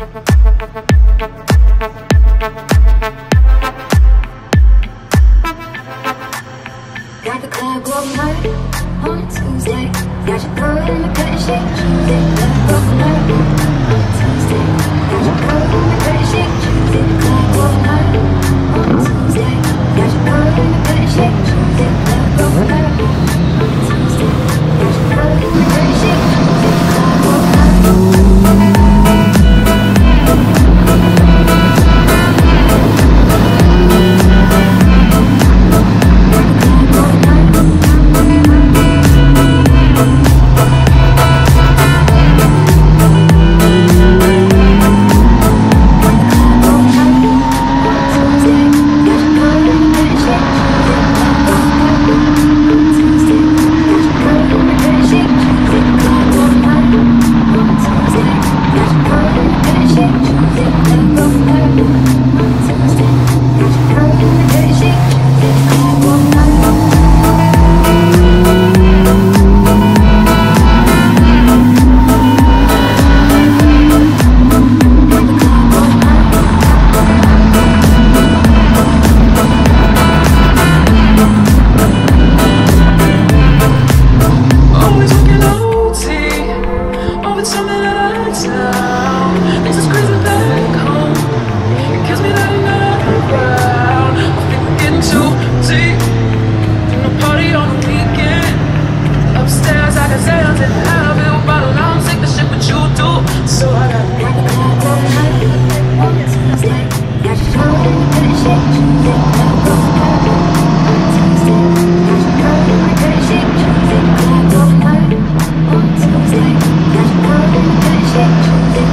Got the club going hard on a Tuesday. Got your girl in the cut and shake Tuesday. Club going hard on a Tuesday. Got your girl in the cut and shake Tuesday. The club going hard on a Tuesday. Got your girl in the cut and shake Tuesday. Club going hard on a Tuesday. Got your girl in the cut and shake Tuesday. The club going hard. Tuesday, got your girl in the cut and shake Tuesday.